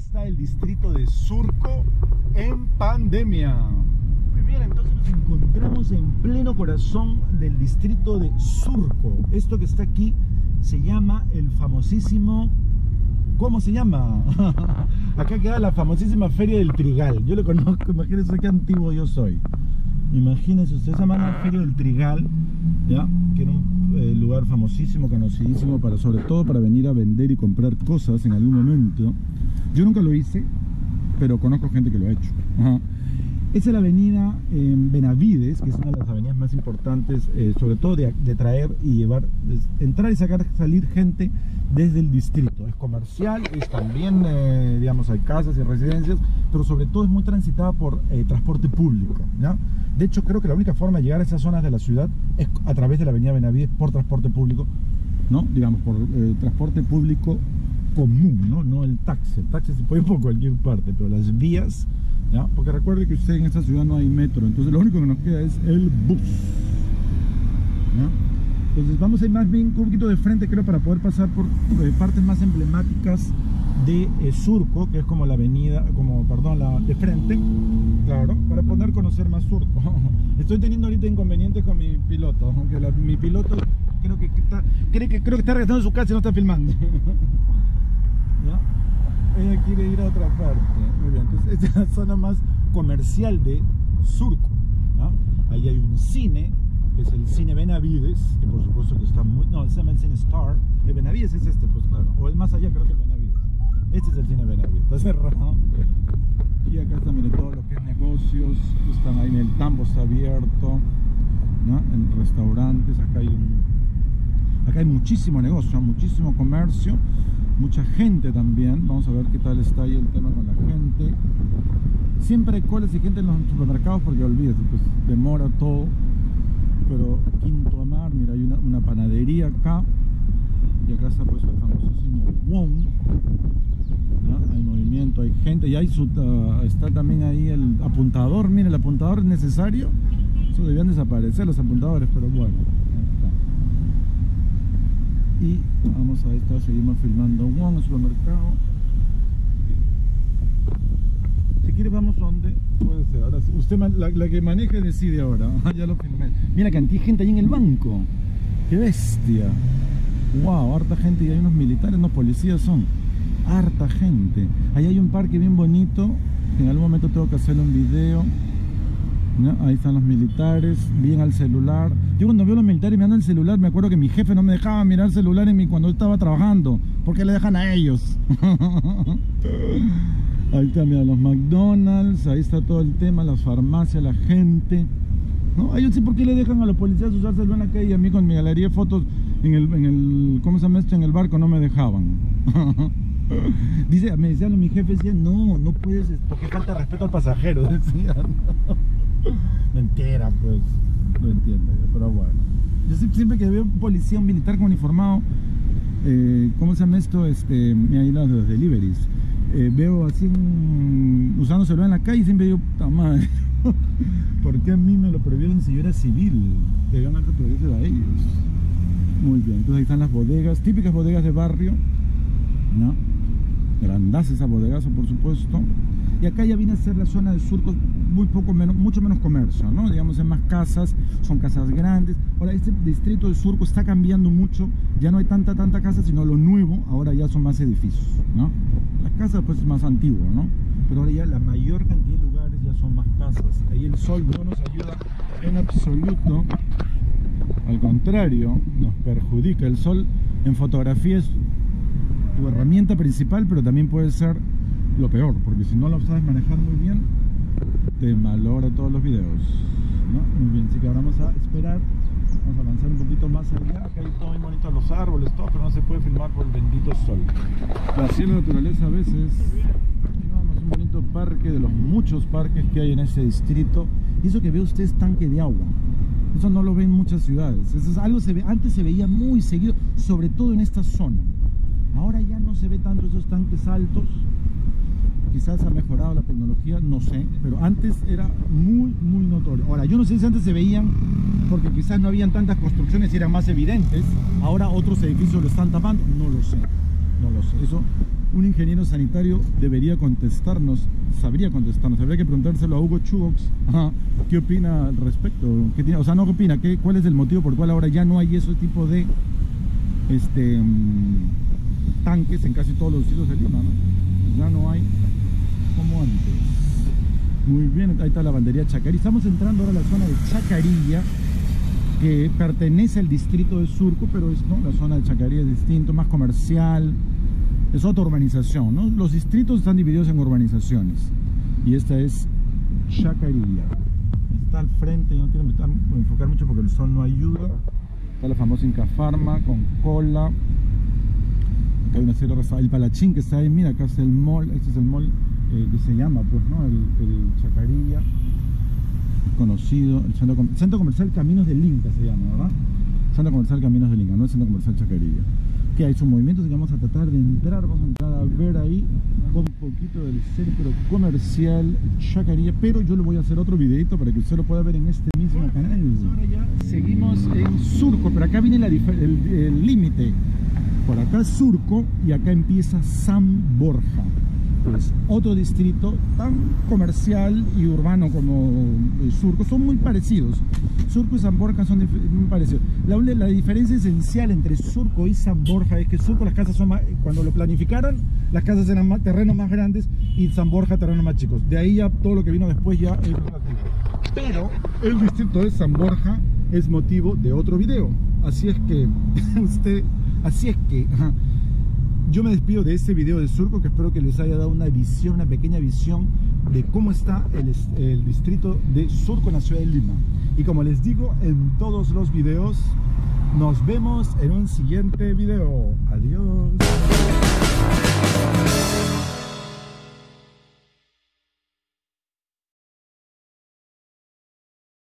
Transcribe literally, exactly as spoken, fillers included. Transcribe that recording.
está el distrito de Surco en pandemia. Muy bien, entonces nos encontramos en pleno corazón del distrito de Surco. Esto que está aquí se llama el famosísimo... ¿Cómo se llama? Acá queda la famosísima Feria del Trigal. Yo lo conozco, imagínense qué antiguo yo soy. Imagínense usted, se llama la Feria del Trigal, ¿ya? Que era un eh, lugar famosísimo, conocidísimo, para, sobre todo para venir a vender y comprar cosas en algún momento. Yo nunca lo hice, pero conozco gente que lo ha hecho. Ajá. Esa es la avenida eh, Benavides, que es una de las avenidas más importantes, eh, sobre todo de, de traer y llevar, de, entrar y sacar, salir gente desde el distrito. Es comercial, es también, eh, digamos, hay casas y residencias, pero sobre todo es muy transitada por eh, transporte público, ¿ya? De hecho, creo que la única forma de llegar a esas zonas de la ciudad es a través de la avenida Benavides por transporte público, ¿no? Digamos, por eh, transporte público común, ¿no? No el taxi. El taxi se puede ir por cualquier parte, pero las vías... ¿ya? Porque recuerde que usted en esta ciudad no hay metro, entonces lo único que nos queda es el bus, ¿ya? Entonces vamos a ir más bien un poquito de frente, creo, para poder pasar por eh, partes más emblemáticas de eh, Surco, que es como la avenida, como, perdón, la de frente, claro, para poder conocer más Surco. Estoy teniendo ahorita inconvenientes con mi piloto, aunque la, mi piloto creo que está, cree que, creo que está regresando a su casa y no está filmando. ¿Ya? Ella quiere ir a otra parte. Muy bien, entonces esta es la zona más comercial de Surco, ¿no? Ahí hay un cine, que es el cine Benavides, que por supuesto que está muy... no, se llama el cine Star. El Benavides es este, pues claro, o el más allá creo que el Benavides. Este es el cine Benavides, está cerrado. Y acá está, mire, todo lo que es negocios, están ahí, en el tambo está abierto, ¿no? En restaurantes, acá hay un... acá hay muchísimo negocio, muchísimo comercio, mucha gente también. Vamos a ver qué tal está ahí el tema con la gente. Siempre hay colas y gente en los supermercados porque olvídate, pues demora todo. Pero Quinto Amar, mira, hay una, una panadería acá. Y acá está puesto el famosísimo Wong, ¿no? Hay movimiento, hay gente. Y hay su, uh, está también ahí el apuntador. Mire, el apuntador es necesario. Eso debían desaparecer los apuntadores, pero bueno. Y vamos a esta, seguimos filmando Wong, el supermercado. Si quiere vamos donde puede ser. Ahora usted, la, la que maneje, decide ahora. Ya lo filmé. Mira cantidad de gente ahí en el banco. ¡Qué bestia! Wow, harta gente. Y hay unos militares, no policías son. Harta gente. Ahí hay un parque bien bonito. En algún momento tengo que hacerle un video, ¿no? Ahí están los militares, bien al celular. Yo cuando veo a los militares mirando el celular, me acuerdo que mi jefe no me dejaba mirar el celular en mi, cuando estaba trabajando, porque le dejan a ellos. Ahí está, mira, los McDonald's, ahí está todo el tema, las farmacias, la gente, ¿no? Yo no sé por qué le dejan a los policías usar celular en la calle, y a mí con mi galería de fotos en el, en el, ¿cómo se llama esto? En el barco no me dejaban. Dice, me decían, mi jefe decía, no, no puedes, porque falta respeto al pasajero, decía, ¿no? Mentira, pues, no entiendo yo, pero bueno. Yo siempre que veo un policía, un militar con uniformado, eh, ¿cómo se llama esto? Este, ahí los, los deliveries, eh, veo así un, usando celular en la calle y siempre digo, puta madre, ¿por qué a mí me lo prohibieron si yo era civil? Debían haber prohibido a ellos. Muy bien, entonces ahí están las bodegas, típicas bodegas de barrio, ¿no? Grandas esas bodegas, por supuesto. Y acá ya viene a ser la zona de Surco, muy poco menos, mucho menos comercio, ¿no? Digamos, en más casas, son casas grandes. Ahora, este distrito de Surco está cambiando mucho, ya no hay tanta, tanta casa, sino lo nuevo, ahora ya son más edificios, ¿no? Las casas, pues, es más antiguo, ¿no? Pero ahora ya la mayor cantidad de lugares ya son más casas. Ahí el sol no nos ayuda en absoluto, al contrario, nos perjudica. El sol en fotografía es tu herramienta principal, pero también puede ser lo peor, porque si no lo sabes manejar muy bien, te malogra todos los videos, ¿no? Muy bien, así que ahora vamos a esperar, vamos a avanzar un poquito más allá. Acá hay todo muy bonito, los árboles, todo, pero no se puede filmar por el bendito sol. Así es la naturaleza a veces. Vamos, un bonito parque, de los muchos parques que hay en este distrito. Y eso que ve usted es tanque de agua. Eso no lo ven en muchas ciudades. Eso es algo se ve, antes se veía muy seguido, sobre todo en esta zona. Ahora ya no se ve tanto esos tanques altos. Quizás ha mejorado la tecnología, no sé, pero antes era muy, muy notorio. Ahora, yo no sé si antes se veían porque quizás no habían tantas construcciones y eran más evidentes. Ahora otros edificios lo están tapando, no lo sé, no lo sé. Eso un ingeniero sanitario debería contestarnos, sabría contestarnos, habría que preguntárselo a Hugo Chugox, ajá, qué opina al respecto, ¿qué tiene? O sea, no qué opina, ¿qué, cuál es el motivo por el cual ahora ya no hay ese tipo de este tanques en casi todos los distritos de Lima, ¿no? Ya no hay como antes. Muy bien, ahí está la bandería Chacarilla. Estamos entrando ahora a la zona de Chacarilla, que pertenece al distrito de Surco, pero es, ¿no? La zona de Chacarilla es distinto, más comercial, es otra urbanización, ¿no? Los distritos están divididos en urbanizaciones y esta es Chacarilla. Está al frente, yo no quiero enfocar mucho porque el sol no ayuda. Está la famosa Inca Pharma con cola. Acá hay una serie de el Palachín que está ahí, mira, acá está el mall, este es el mall eh, que se llama, pues, ¿no? El, el Chacarilla, conocido, el centro, el centro comercial Caminos del Inca se llama, ¿verdad? Centro comercial Caminos del Inca, no el centro comercial Chacarilla. Que hay sus movimientos y vamos a tratar de entrar, vamos a entrar a ver ahí con un poquito del centro comercial Chacarilla, pero yo le voy a hacer otro videito para que usted lo pueda ver en este mismo canal. Ahora ya seguimos en Surco, pero acá viene la el límite. Por acá es Surco y acá empieza San Borja. Pues otro distrito tan comercial y urbano como Surco, son muy parecidos. Surco y San Borja son muy parecidos. La, la diferencia esencial entre Surco y San Borja es que Surco las casas son más, cuando lo planificaron, las casas eran más, terrenos más grandes, y San Borja terrenos más chicos. De ahí ya todo lo que vino después ya es relativo. Pero el distrito de San Borja es motivo de otro video. Así es que usted, así es que ajá, yo me despido de este video de Surco, que espero que les haya dado una visión, una pequeña visión de cómo está el, el distrito de Surco en la ciudad de Lima. Y como les digo en todos los videos, nos vemos en un siguiente video. Adiós.